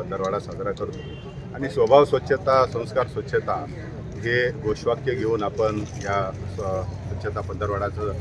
पंधरवाडा साजरा करतो आणि स्वभाव स्वच्छता संस्कार स्वच्छता हे घोषवाक्य घेऊन आपण या स्वच्छता पंधरवाडाचं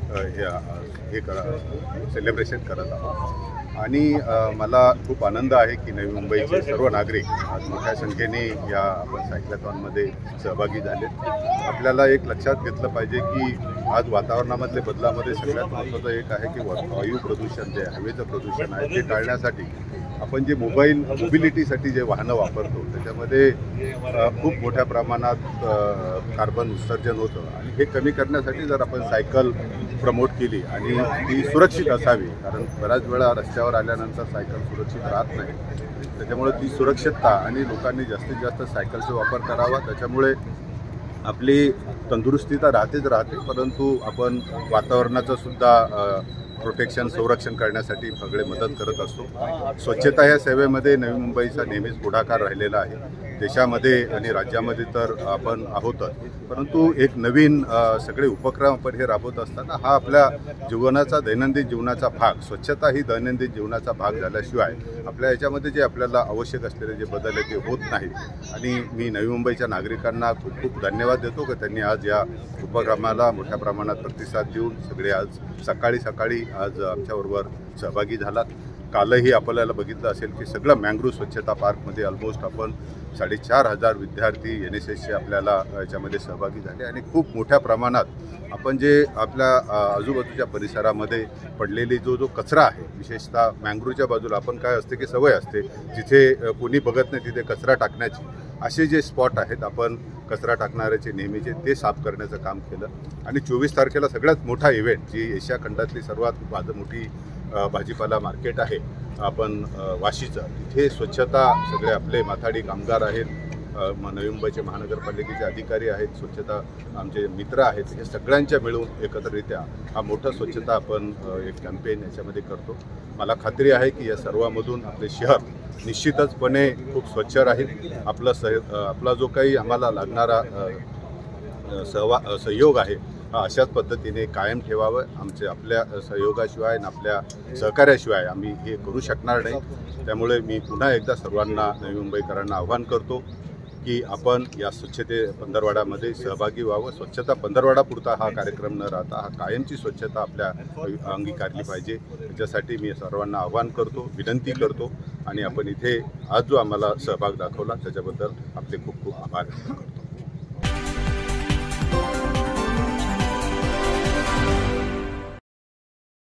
हे सेलिब्रेशन करत आहोत। आणि मला खूप आनंद आहे की नवी मुंबईचे सर्व नागरिक आज मोठ्या संख्येने या आपण सायक्लॉथॉनमध्ये सहभागी झाले। आपल्याला एक लक्षात घेतलं पाहिजे की आज वातावरणामधले बदलामध्ये सगळ्यात महत्त्वाचं एक आहे की वायू प्रदूषण जे हवेचं प्रदूषण आहे ते टाळण्यासाठी आपण जे मोबिलिटीसाठी जे वाहनं वापरतो त्याच्यामध्ये खूप मोठ्या प्रमाणात कार्बन उत्सर्जन होतं आणि हे कमी करण्यासाठी जर आपण सायकल प्रमोट केली आणि ती सुरक्षित असावी, कारण बऱ्याच वेळा रस्त्यावर आल्यानंतर सायकल सुरक्षित राहत नाही, त्याच्यामुळे ती सुरक्षितता आणि लोकांनी जास्तीत जास्त सायकलचा वापर करावा। त्याच्यामुळे आपली तंदुरुस्ती तर राहते, परंतु आपण वातावरणाचं सुद्धा प्रोटेक्शन संरक्षण करण्यासाठी सगळे मदत करत असतो। स्वच्छता या सेवेमध्ये नवी मुंबईचा नेहमीच पुढाकार राहिलेला आहे। देशामध्ये आणि राज्यामध्ये तर आपण आहोतच, परंतु एक नवीन सगळे उपक्रम आपण हे राबवत असताना हा आपल्या जीवनाचा दैनंदिन जीवनाचा भाग, स्वच्छता ही दैनंदिन जीवनाचा भाग झाल्याशिवाय आपल्या याच्यामध्ये जे आपल्याला आवश्यक असलेले जे बदल आहे ते होत नाही। आणि मी नवी मुंबईच्या नागरिकांना खूप खूप धन्यवाद देतो की त्यांनी आज या उपक्रमाला मोठ्या प्रमाणात प्रतिसाद देऊन सगळे आज सकाळी आज आमच्याबरोबर सहभागी झालात। कालही आपल्याला बघितलं असेल की सगळं मँग्रोव्ह स्वच्छता पार्कमध्ये ऑलमोस्ट आपण 4,500 विद्यार्थी NSSचे आपल्याला याच्यामध्ये सहभागी झाले आणि खूप मोठ्या प्रमाणात आपण जे आपल्या आजूबाजूच्या परिसरामध्ये पडलेली जो कचरा आहे, विशेषतः मँग्रोव्हच्या बाजूला आपण काय असते की सवय असते जिथे कोणी बघत नाही तिथे कचरा टाकण्याची, असे जे स्पॉट आहेत आपण कचरा टाकणाऱ्याचे नेहमीचे ते साफ करण्याचं काम केलं। आणि 24 तारखेला सगळ्यात मोठा इव्हेंट जी एशिया खंडातली सर्वात मोठी भाजीपाला मार्केट आहे आपण वाशीचं, तिथे स्वच्छता सगळे आपले माथाडी कामगार आहेत, नवी मुंबईचे महानगरपालिकेचे अधिकारी आहेत, स्वच्छता आमचे मित्र आहेत, हे सगळ्यांच्या मिळून एकत्रित्या हा मोठा स्वच्छता आपण एक कॅम्पेन याच्यामध्ये करतो। मला खात्री आहे की या सर्वांमधून आपले शहर निश्चितचपणे खूप स्वच्छ राहील। आपला जो काही आम्हाला लागणारा सहयोग आहे हा अशाच पद्धतीने कायम ठेवावं। आपल्या सहयोगाशिवाय आणि आपल्या सहकार्याशिवाय आम्ही हे करू शकणार नाही। त्यामुळे मी पुन्हा एकदा सर्वांना नवी मुंबईकरांना आवाहन करतो की आपण या स्वच्छते पंधरवाड्यामध्ये सहभागी व्हावं। स्वच्छता पंधरवाडापुरता हा कार्यक्रम न राहता हा कायमची स्वच्छता आपल्या अंगीकारली पाहिजे, याच्यासाठी मी सर्वांना आवाहन करतो, विनंती करतो आणि आपण इथे आज जो आम्हाला सहभाग दाखवला त्याच्याबद्दल आपले खूप खूप आभार व्यक्त करतो।